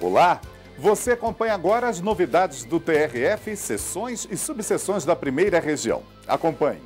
Olá, você acompanha agora as novidades do TRF, seções e subseções da primeira região. Acompanhe.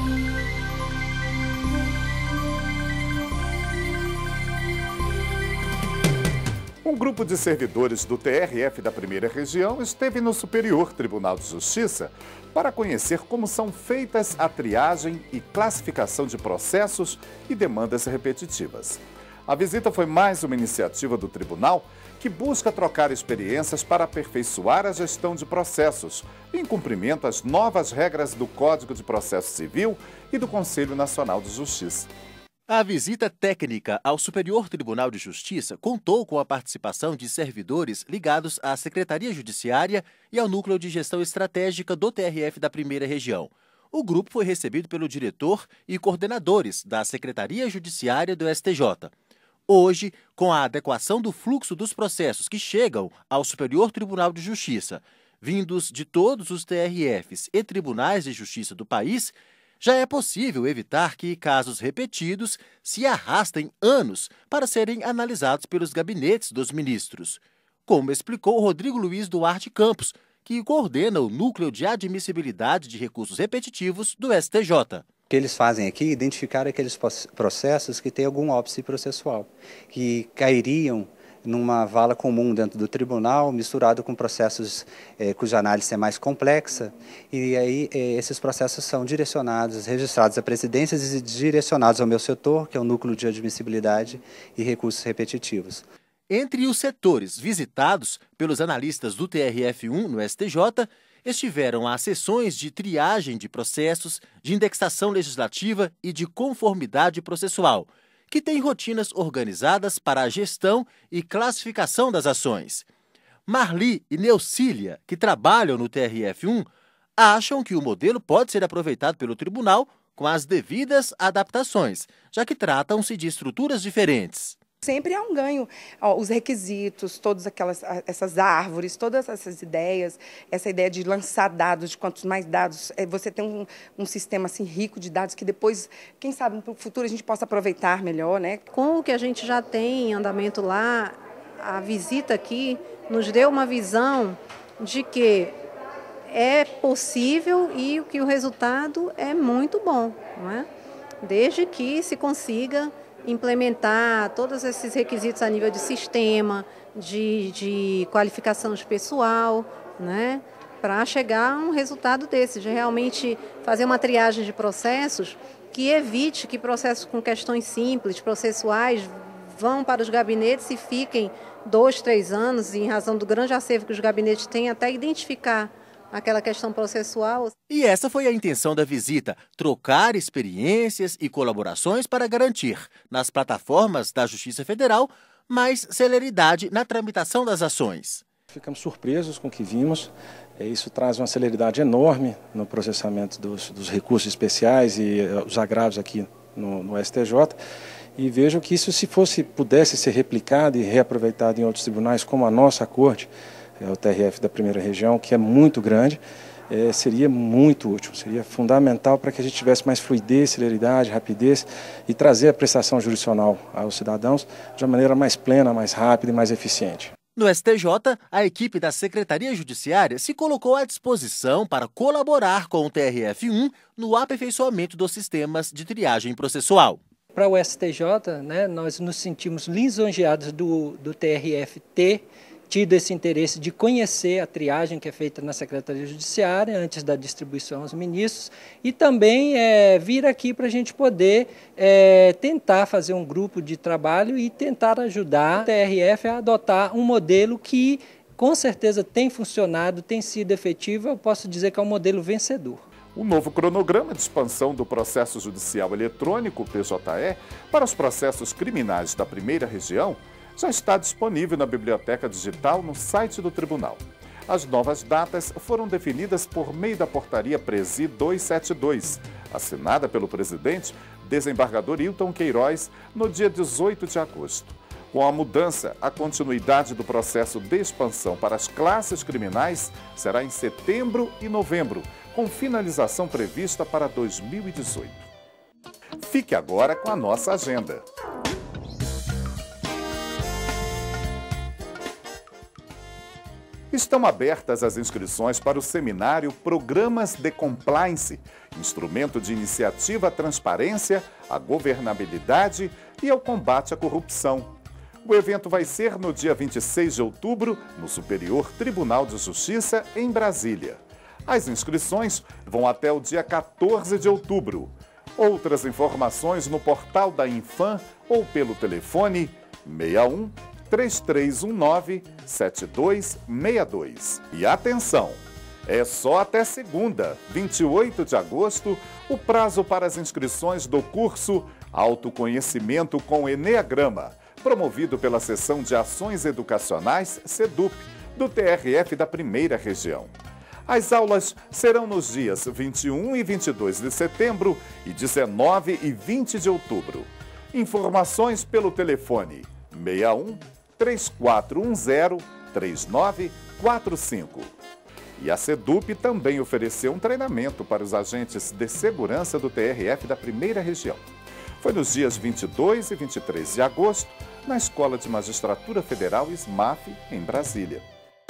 Um grupo de servidores do TRF da primeira região esteve no Superior Tribunal de Justiça para conhecer como são feitas a triagem e classificação de processos e demandas repetitivas. A visita foi mais uma iniciativa do tribunal que busca trocar experiências para aperfeiçoar a gestão de processos, em cumprimento às novas regras do Código de Processo Civil e do Conselho Nacional de Justiça. A visita técnica ao Superior Tribunal de Justiça contou com a participação de servidores ligados à Secretaria Judiciária e ao Núcleo de Gestão Estratégica do TRF da Primeira Região. O grupo foi recebido pelo diretor e coordenadores da Secretaria Judiciária do STJ. Hoje, com a adequação do fluxo dos processos que chegam ao Superior Tribunal de Justiça, vindos de todos os TRFs e tribunais de justiça do país, já é possível evitar que casos repetidos se arrastem anos para serem analisados pelos gabinetes dos ministros, como explicou Rodrigo Luiz Duarte Campos, que coordena o Núcleo de Admissibilidade de Recursos Repetitivos do STJ. O que eles fazem aqui é identificar aqueles processos que têm algum óbice processual, que cairiam numa vala comum dentro do tribunal, misturado com processos cuja análise é mais complexa, e aí esses processos são direcionados, registrados a presidências e direcionados ao meu setor, que é o Núcleo de Admissibilidade e Recursos Repetitivos. Entre os setores visitados pelos analistas do TRF1 no STJ, estiveram as sessões de triagem de processos, de indexação legislativa e de conformidade processual, que têm rotinas organizadas para a gestão e classificação das ações. Marli e Neucília, que trabalham no TRF1, acham que o modelo pode ser aproveitado pelo tribunal com as devidas adaptações, já que tratam-se de estruturas diferentes. Sempre há um ganho, os requisitos, todas essas árvores, todas essas ideias, essa ideia de lançar dados, de quantos mais dados, você tem um sistema assim, rico de dados que depois, quem sabe, no futuro a gente possa aproveitar melhor, né? Com o que a gente já tem em andamento lá, a visita aqui nos deu uma visão de que é possível e que o resultado é muito bom, não é? Desde que se consiga implementar todos esses requisitos a nível de sistema, de qualificação de pessoal, né, para chegar a um resultado desse, de realmente fazer uma triagem de processos que evite que processos com questões simples, processuais, vão para os gabinetes e fiquem 2, 3 anos, em razão do grande acervo que os gabinetes têm, até identificar aquela questão processual. E essa foi a intenção da visita, trocar experiências e colaborações para garantir, nas plataformas da Justiça Federal, mais celeridade na tramitação das ações. Ficamos surpresos com o que vimos, isso traz uma celeridade enorme no processamento dos recursos especiais e os agravos aqui no STJ. E vejo que isso, se pudesse ser replicado e reaproveitado em outros tribunais, como a nossa Corte, o TRF da Primeira Região, que é muito grande, seria muito útil, seria fundamental para que a gente tivesse mais fluidez, celeridade, rapidez e trazer a prestação jurisdicional aos cidadãos de uma maneira mais plena, mais rápida e mais eficiente. No STJ, a equipe da Secretaria Judiciária se colocou à disposição para colaborar com o TRF1 no aperfeiçoamento dos sistemas de triagem processual. Para o STJ, né, nós nos sentimos lisonjeados do TRF ter tido esse interesse de conhecer a triagem que é feita na Secretaria Judiciária antes da distribuição aos ministros e também vir aqui para a gente poder tentar fazer um grupo de trabalho e tentar ajudar o TRF a adotar um modelo que com certeza tem funcionado, tem sido efetivo, eu posso dizer que é um modelo vencedor. O novo cronograma de expansão do processo judicial eletrônico, PJE, para os processos criminais da primeira região, já está disponível na Biblioteca Digital no site do Tribunal. As novas datas foram definidas por meio da Portaria Presi 272, assinada pelo presidente, desembargador Hilton Queiroz, no dia 18 de agosto. Com a mudança, a continuidade do processo de expansão para as classes criminais será em setembro e novembro, com finalização prevista para 2018. Fique agora com a nossa agenda. Estão abertas as inscrições para o seminário Programas de Compliance, instrumento de iniciativa à transparência, à governabilidade e ao combate à corrupção. O evento vai ser no dia 26 de outubro, no Superior Tribunal de Justiça, em Brasília. As inscrições vão até o dia 14 de outubro. Outras informações no portal da Infam ou pelo telefone 61 3319 7262. E atenção, é só até segunda, 28 de agosto, o prazo para as inscrições do curso Autoconhecimento com Eneagrama, promovido pela Seção de Ações Educacionais SEDUP, do TRF da Primeira Região. As aulas serão nos dias 21 e 22 de setembro e 19 e 20 de outubro. Informações pelo telefone 61 3410 3945. E a SEDUP também ofereceu um treinamento para os agentes de segurança do TRF da Primeira Região. Foi nos dias 22 e 23 de agosto, na Escola de Magistratura Federal SMAF, em Brasília.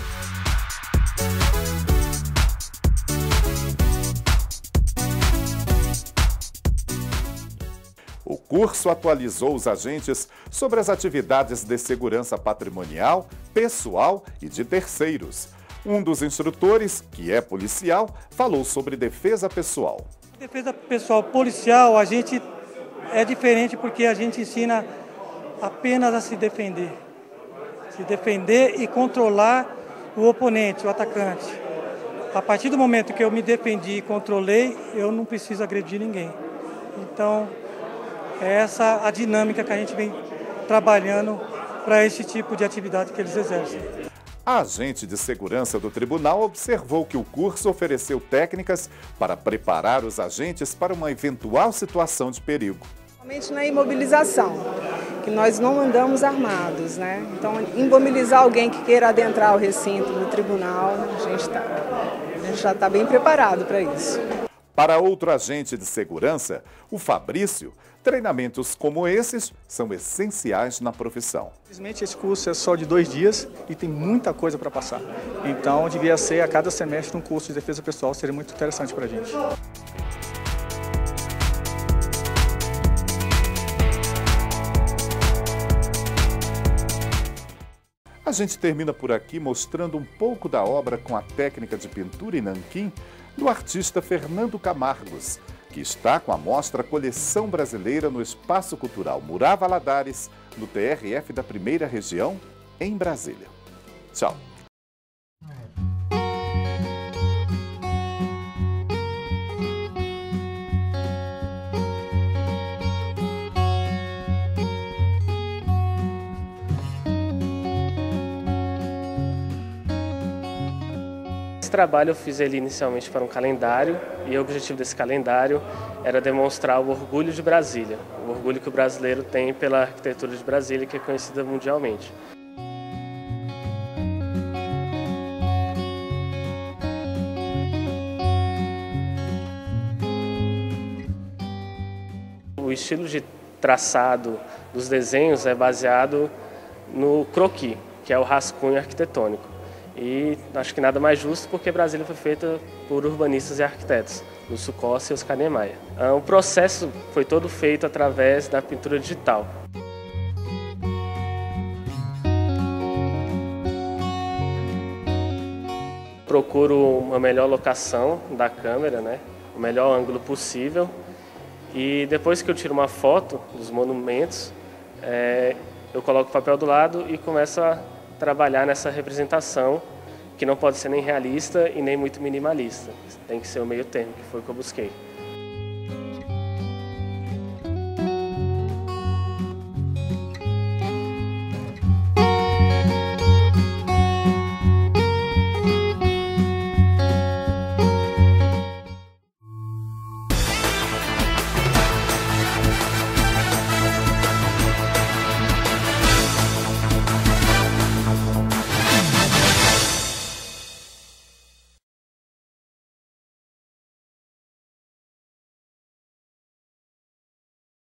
O curso atualizou os agentes sobre as atividades de segurança patrimonial, pessoal e de terceiros. Um dos instrutores, que é policial, falou sobre defesa pessoal. Defesa pessoal policial, a gente é diferente porque a gente ensina apenas a se defender. Se defender e controlar o oponente, o atacante. A partir do momento que eu me defendi e controlei, eu não preciso agredir ninguém. Então, é essa a dinâmica que a gente vem trabalhando para esse tipo de atividade que eles exercem. A agente de segurança do tribunal observou que o curso ofereceu técnicas para preparar os agentes para uma eventual situação de perigo. Principalmente na imobilização, que nós não andamos armados, né? Então, imobilizar alguém que queira adentrar o recinto do tribunal, a gente já está bem preparado para isso. Para outro agente de segurança, o Fabrício, treinamentos como esses são essenciais na profissão. Infelizmente, esse curso é só de 2 dias e tem muita coisa para passar. Então, devia ser a cada semestre um curso de defesa pessoal, seria muito interessante para a gente. A gente termina por aqui mostrando um pouco da obra com a técnica de pintura em nanquim do artista Fernando Camargos, que está com a mostra Coleção Brasileira no Espaço Cultural Murá Valadares, no TRF da Primeira Região, em Brasília. Tchau! Esse trabalho eu fiz ele inicialmente para um calendário e o objetivo desse calendário era demonstrar o orgulho de Brasília, o orgulho que o brasileiro tem pela arquitetura de Brasília, que é conhecida mundialmente. O estilo de traçado dos desenhos é baseado no croquis, que é o rascunho arquitetônico. E acho que nada mais justo porque Brasília foi feita por urbanistas e arquitetos, Lúcio Costa e Oscar Niemeyer. O processo foi todo feito através da pintura digital. Procuro uma melhor locação da câmera, né? O melhor ângulo possível. E depois que eu tiro uma foto dos monumentos, eu coloco o papel do lado e começo a trabalhar nessa representação que não pode ser nem realista e nem muito minimalista. Tem que ser o meio termo, que foi o que eu busquei.